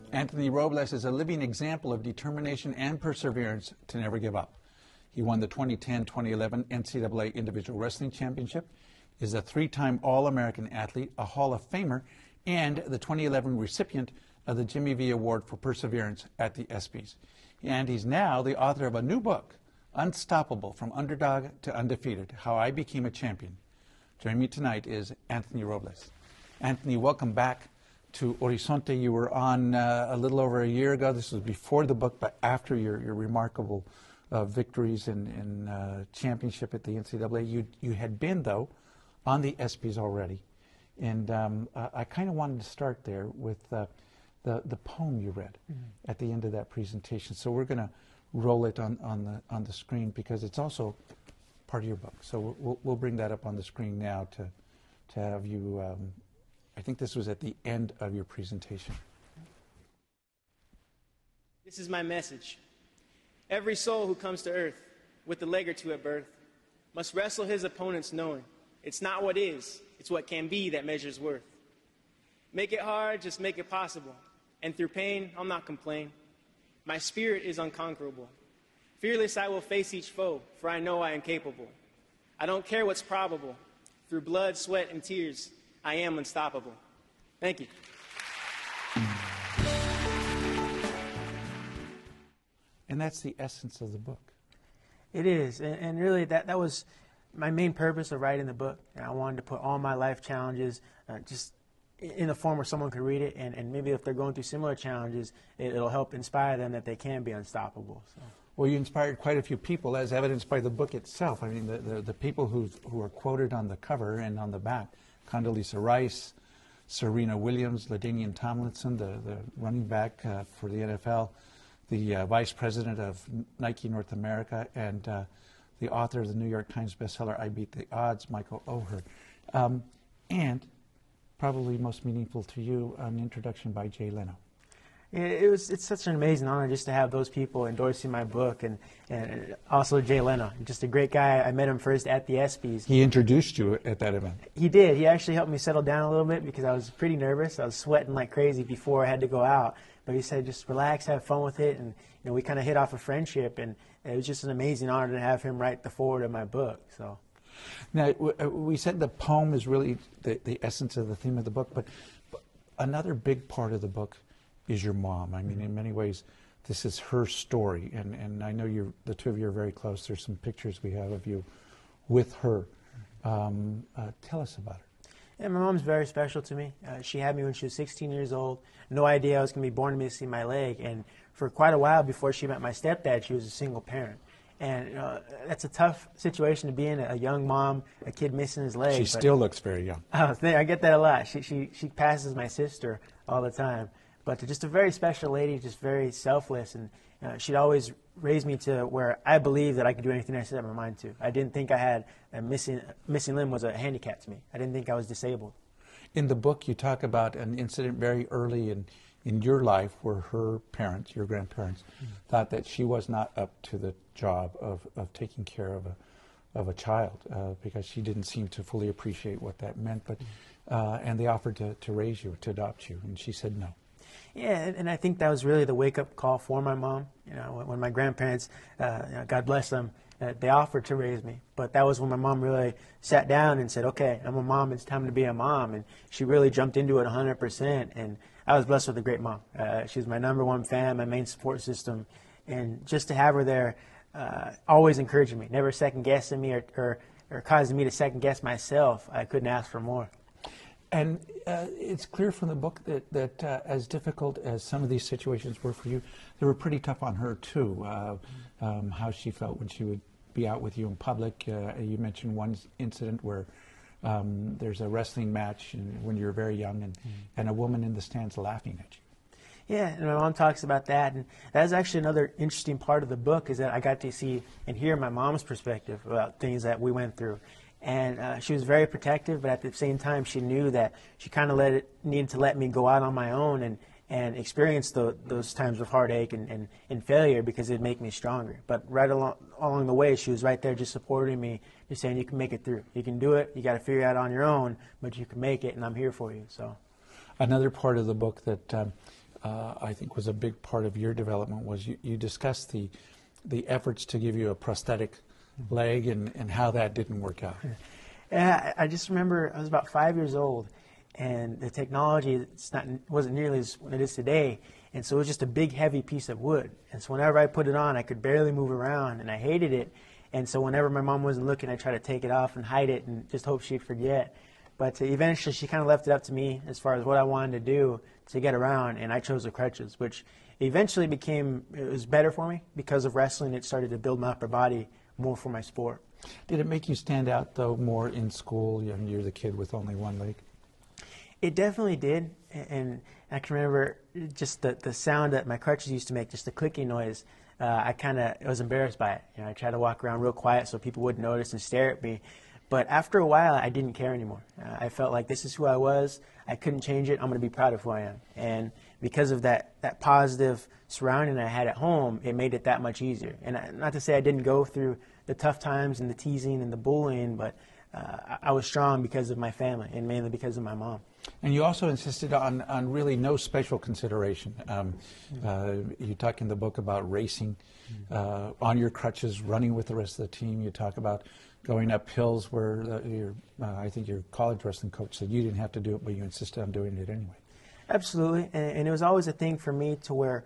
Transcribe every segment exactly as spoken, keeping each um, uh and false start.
Anthony Robles is a living example of determination and perseverance to never give up. He won the twenty ten twenty eleven N C double A Individual Wrestling Championship, is a three-time All-American athlete, a Hall of Famer, and the twenty eleven recipient of the Jimmy V Award for Perseverance at the ESPYs. And he's now the author of a new book, Unstoppable, From Underdog to Undefeated, How I Became a Champion. Joining me tonight is Anthony Robles. Anthony, welcome back to Horizonte. You were on uh, a little over a year ago. This was before the book, but after your, your remarkable uh, victories in, in uh, championship at the N C double A. You, you had been, though, on the ESPYs already. And um, uh, I kind of wanted to start there with uh, the, the poem you read mm-hmm. at the end of that presentation. So we're going to roll it on, on, the, on the screen because it's also part of your book. So we'll, we'll bring that up on the screen now to, to have you... Um, I think this was at the end of your presentation. This is my message. Every soul who comes to earth with a leg or two at birth must wrestle his opponents knowing it's not what is, it's what can be that measures worth. Make it hard, just make it possible. And through pain, I'll not complain. My spirit is unconquerable. Fearless I will face each foe, for I know I am capable. I don't care what's probable. Through blood, sweat, and tears, I am unstoppable. Thank you. And that's the essence of the book. It is, and, and really that, that was my main purpose of writing the book. And I wanted to put all my life challenges uh, just in a form where someone could read it, and, and maybe if they're going through similar challenges, it, it'll help inspire them that they can be unstoppable. So. Well, you inspired quite a few people, as evidenced by the book itself. I mean, the, the, the people who who are quoted on the cover and on the back: Condoleezza Rice, Serena Williams, LaDainian Tomlinson, the, the running back uh, for the N F L, the uh, vice president of Nike North America, and uh, the author of the New York Times bestseller, I Beat the Odds, Michael Oher. Um, and probably most meaningful to you, an introduction by Jay Leno. It was, it's such an amazing honor just to have those people endorsing my book, and, and also Jay Leno, just a great guy. I met him first at the ESPYs. He introduced you at that event. He did. He actually helped me settle down a little bit because I was pretty nervous. I was sweating like crazy before I had to go out. But he said, just relax, have fun with it. And you know, we kind of hit off a friendship, and it was just an amazing honor to have him write the foreword of my book. So. Now, we said the poem is really the, the essence of the theme of the book, but, but another big part of the book is your mom. I mean, in many ways, this is her story, and, and I know you're, the two of you are very close. There's some pictures we have of you with her. Um, uh, tell us about her. Yeah, my mom's very special to me. Uh, she had me when she was sixteen years old. No idea I was going to be born missing my leg, and for quite a while before she met my stepdad, she was a single parent. And uh, that's a tough situation to be in, a young mom, a kid missing his leg. She but, still looks very young. Oh, I get that a lot. She, she, she passes my sister all the time. But just a very special lady, just very selfless, and uh, she'd always raise me to where I believed that I could do anything I set my mind to. I didn't think I had a missing missing limb was a handicap to me. I didn't think I was disabled. In the book, you talk about an incident very early in in your life where her parents, your grandparents, mm-hmm. thought that she was not up to the job of, of taking care of a of a child uh, because she didn't seem to fully appreciate what that meant. But uh, and they offered to, to raise you, to adopt you, and she said no. Yeah, and, and I think that was really the wake-up call for my mom. You know, when, when my grandparents, uh, you know, God bless them, uh, they offered to raise me. But that was when my mom really sat down and said, okay, I'm a mom, it's time to be a mom. And she really jumped into it one hundred percent. And I was blessed with a great mom. Uh, she was my number one fan, my main support system. And just to have her there, uh, always encouraging me, never second-guessing me or, or, or causing me to second-guess myself. I couldn't ask for more. And uh, it's clear from the book that, that uh, as difficult as some of these situations were for you, they were pretty tough on her too. Uh, um, how she felt when she would be out with you in public. Uh, you mentioned one incident where um, there's a wrestling match and when you're very young, and, mm-hmm. and a woman in the stands laughing at you. Yeah, and my mom talks about that, and that's actually another interesting part of the book, is that I got to see and hear my mom's perspective about things that we went through. And uh, she was very protective, but at the same time, she knew that she kind of let it needed to let me go out on my own and, and experience the, those times of heartache and, and, and failure, because it'd make me stronger. But right along, along the way, she was right there just supporting me, just saying, you can make it through. You can do it. You got to figure it out on your own, but you can make it, and I'm here for you. So, another part of the book that um, uh, I think was a big part of your development, was you, you discussed the, the efforts to give you a prosthetic leg and, and how that didn't work out. Yeah, I just remember I was about five years old, and the technology it's not, wasn't nearly as what it is today, and so it was just a big, heavy piece of wood. And so whenever I put it on, I could barely move around, and I hated it. And so whenever my mom wasn't looking, I tried to take it off and hide it and just hope she'd forget. But eventually she kind of left it up to me as far as what I wanted to do to get around, and I chose the crutches, which eventually became, it was better for me because of wrestling. It started to build my upper body more for my sport. Did it make you stand out, though, more in school? You're, you're the kid with only one leg. It definitely did, and I can remember just the, the sound that my crutches used to make, just the clicking noise. Uh, I kind of was embarrassed by it. You know, I tried to walk around real quiet so people wouldn't notice and stare at me. But after a while, I didn't care anymore. Uh, I felt like this is who I was. I couldn't change it. I'm going to be proud of who I am. And because of that, that positive surrounding I had at home, it made it that much easier. And I, not to say I didn't go through the tough times and the teasing and the bullying, but uh, I, I was strong because of my family and mainly because of my mom. And you also insisted on, on really no special consideration. Um, uh, you talk in the book about racing uh, on your crutches, running with the rest of the team. You talk about going up hills where uh, your, uh, I think your college wrestling coach said you didn't have to do it, but you insisted on doing it anyway. Absolutely, and, and it was always a thing for me to where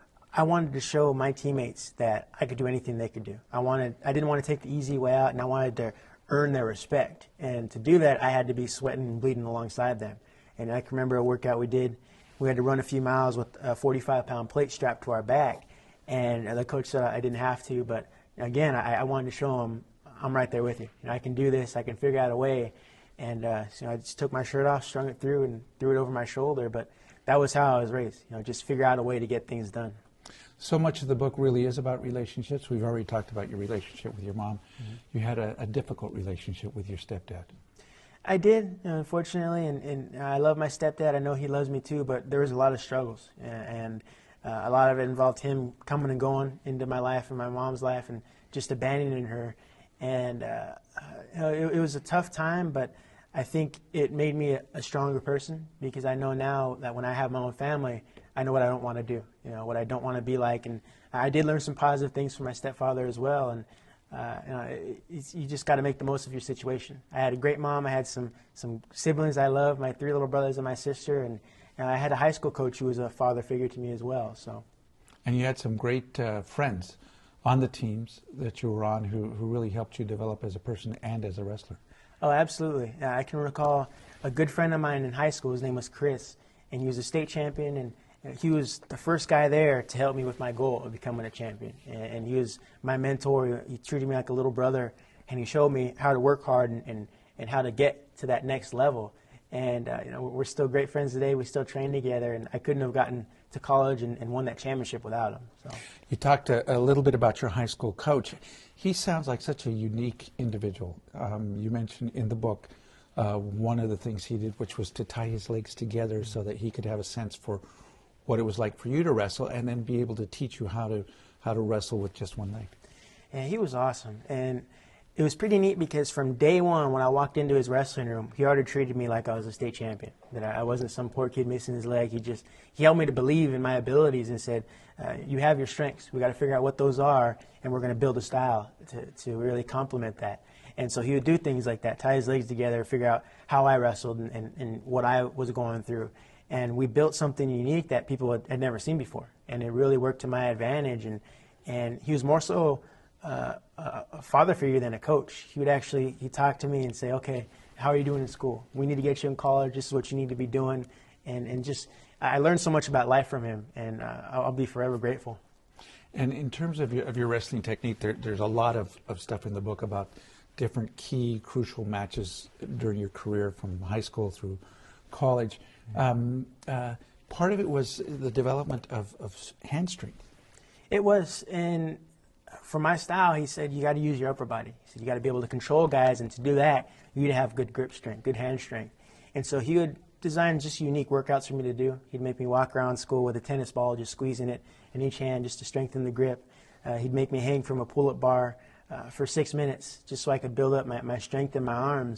I wanted to show my teammates that I could do anything they could do. I wanted, I didn't want to take the easy way out, and I wanted to earn their respect. And to do that, I had to be sweating and bleeding alongside them. And I can remember a workout we did. We had to run a few miles with a forty-five pound plate strapped to our back. And the coach said I didn't have to, but again, I, I wanted to show them I'm right there with you. You know, I can do this. I can figure out a way. And uh, so I just took my shirt off, strung it through, and threw it over my shoulder. But that was how I was raised. You know, just figure out a way to get things done. So much of the book really is about relationships. We've already talked about your relationship with your mom. Mm-hmm. You had a, a difficult relationship with your stepdad. I did, you know, unfortunately, and, and I love my stepdad. I know he loves me too, but there was a lot of struggles, and, and uh, a lot of it involved him coming and going into my life and my mom's life and just abandoning her. And uh, you know, it, it was a tough time, but I think it made me a, a stronger person because I know now that when I have my own family, I know what I don't want to do, you know, what I don't want to be like. And I did learn some positive things from my stepfather as well. And uh, you know, it, it's, you just got to make the most of your situation. I had a great mom. I had some, some siblings I love, my three little brothers and my sister. And, and I had a high school coach who was a father figure to me as well. So. And you had some great uh, friends on the teams that you were on who, who really helped you develop as a person and as a wrestler. Oh, absolutely. Uh, I can recall a good friend of mine in high school. His name was Chris, and he was a state champion, and you know, he was the first guy there to help me with my goal of becoming a champion. And, and he was my mentor. He treated me like a little brother, and he showed me how to work hard and, and, and how to get to that next level. And uh, you know, we're still great friends today. We still train together, and I couldn't have gotten to college and, and won that championship without him. So. You talked a, a little bit about your high school coach. He sounds like such a unique individual. Um, you mentioned in the book uh, one of the things he did, which was to tie his legs together so that he could have a sense for what it was like for you to wrestle, and then be able to teach you how to how to wrestle with just one leg. And he was awesome. And it was pretty neat because from day one, when I walked into his wrestling room, he already treated me like I was a state champion, that I wasn't some poor kid missing his leg. He just, he helped me to believe in my abilities and said, uh, you have your strengths. We got to figure out what those are, and we're going to build a style to, to really complement that. And so he would do things like that, tie his legs together, figure out how I wrestled and, and, and what I was going through. And we built something unique that people had, had never seen before. And it really worked to my advantage. And, and he was more so Uh, a father figure than a coach. He would actually, he talked to me and say, okay, how are you doing in school? We need to get you in college. This is what you need to be doing. And, and just, I learned so much about life from him, and uh, I'll be forever grateful. And in terms of your, of your wrestling technique, there, there's a lot of, of stuff in the book about different key, crucial matches during your career from high school through college. Um, uh, part of it was the development of, of hand strength. It was, and for my style, he said, you got to use your upper body. He said, you got to be able to control guys, and to do that, you need to have good grip strength, good hand strength. And so he would design just unique workouts for me to do. He'd make me walk around school with a tennis ball, just squeezing it in each hand just to strengthen the grip. Uh, he'd make me hang from a pull-up bar uh, for six minutes just so I could build up my, my strength in my arms.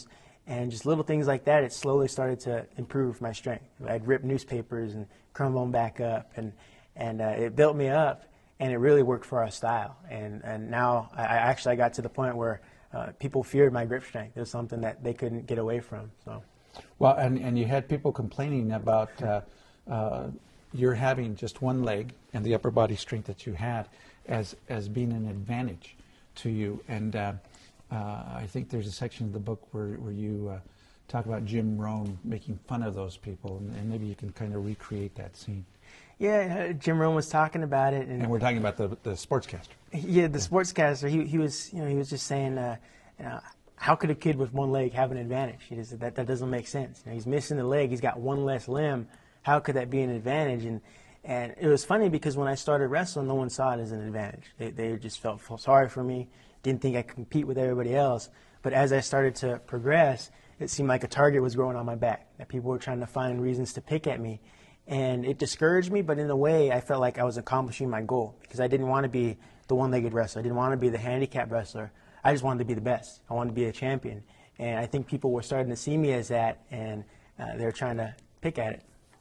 And just little things like that, it slowly started to improve my strength. I'd rip newspapers and crumble them back up, and, and uh, it built me up, and it really worked for our style. And, and now I, I actually got to the point where uh, people feared my grip strength. It was something that they couldn't get away from. So, well, and, and you had people complaining about uh, uh, your having just one leg and the upper body strength that you had as, as being an advantage to you. And uh, Uh, I think there's a section of the book where, where you uh, talk about Jim Rohn making fun of those people, and, and maybe you can kind of recreate that scene. Yeah, Jim Rohn was talking about it, and, and we're talking about the the sportscaster. Yeah, the yeah. sportscaster. He he was you know he was just saying, uh, you know, how could a kid with one leg have an advantage? He just, that that doesn't make sense. You know, he's missing the leg. He's got one less limb. How could that be an advantage? And and it was funny because when I started wrestling, no one saw it as an advantage. They they just felt sorry for me. Didn't think I could compete with everybody else. But as I started to progress, it seemed like a target was growing on my back, that people were trying to find reasons to pick at me. And it discouraged me, but in a way, I felt like I was accomplishing my goal, because I didn't want to be the one-legged wrestler. I didn't want to be the handicap wrestler. I just wanted to be the best. I wanted to be a champion. And I think people were starting to see me as that, and uh, they were trying to pick at it.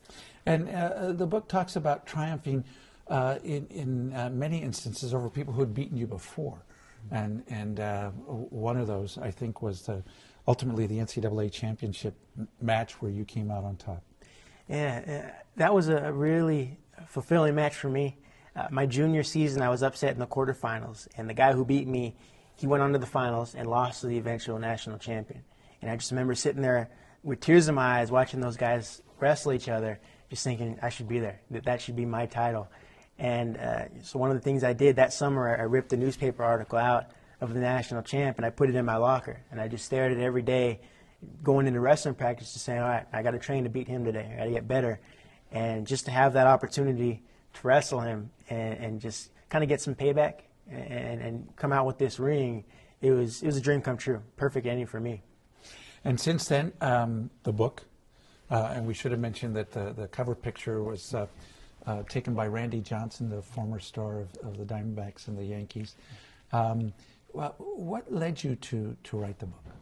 And uh, the book talks about triumphing uh, in, in uh, many instances over people who had beaten you before. And and uh, one of those, I think, was the, ultimately the N C double A championship match where you came out on top. Yeah, uh, that was a really fulfilling match for me. Uh, my junior season, I was upset in the quarterfinals, and the guy who beat me, he went on to the finals and lost to the eventual national champion. And I just remember sitting there with tears in my eyes watching those guys wrestle each other, just thinking I should be there, that that should be my title. And uh, so one of the things I did that summer, I ripped the newspaper article out of the national champ, and I put it in my locker. And I just stared at it every day, going into wrestling practice, just saying, all right, I got to train to beat him today. I got to get better. And just to have that opportunity to wrestle him and, and just kind of get some payback and, and come out with this ring, it was, it was a dream come true. Perfect ending for me. And since then, um, the book, uh, and we should have mentioned that the, the cover picture was uh, Uh, taken by Randy Johnson, the former star of, of the Diamondbacks and the Yankees. Um, well, what led you to, to write the book?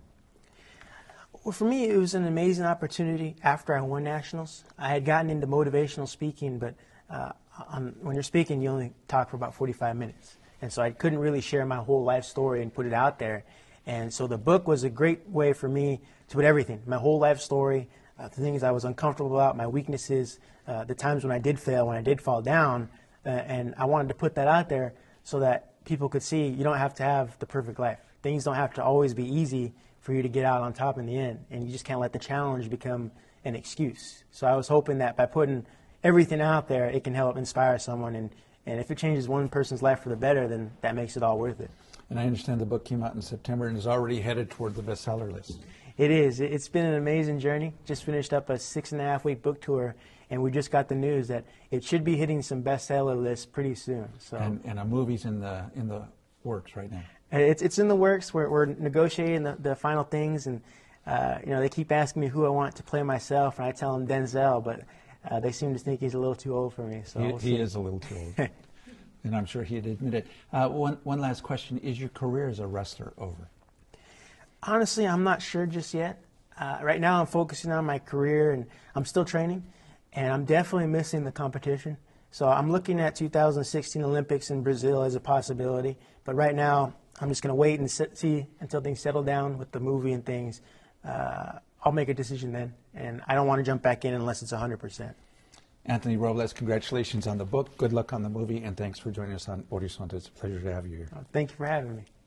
Well, for me, it was an amazing opportunity after I won nationals. I had gotten into motivational speaking, but uh, on, when you're speaking, you only talk for about forty-five minutes. And so I couldn't really share my whole life story and put it out there. And so the book was a great way for me to put everything, my whole life story, Uh, the things I was uncomfortable about, my weaknesses, uh, the times when I did fail, when I did fall down, uh, and I wanted to put that out there so that people could see you don't have to have the perfect life. Things don't have to always be easy for you to get out on top in the end, and you just can't let the challenge become an excuse. So I was hoping that by putting everything out there, it can help inspire someone, and, and if it changes one person's life for the better, then that makes it all worth it. And I understand the book came out in September and is already headed toward the bestseller list. It is. It's been an amazing journey. Just finished up a six and a half week book tour, and we just got the news that it should be hitting some bestseller lists pretty soon. So, and, and a movie's in the in the works right now. It's it's in the works. We're we're negotiating the, the final things, and uh, you know they keep asking me who I want to play myself, and I tell them Denzel, but uh, they seem to think he's a little too old for me. So he, we'll he see. is a little too old, and I'm sure he'd admit it. Uh, one one last question: is your career as a wrestler over? Honestly, I'm not sure just yet. Uh, right now I'm focusing on my career, and I'm still training, and I'm definitely missing the competition. So I'm looking at two thousand sixteen Olympics in Brazil as a possibility, but right now I'm just going to wait and see until things settle down with the movie and things. Uh, I'll make a decision then, and I don't want to jump back in unless it's one hundred percent. Anthony Robles, congratulations on the book. Good luck on the movie, and thanks for joining us on Horizonte. It's a pleasure to have you here. Thank you for having me.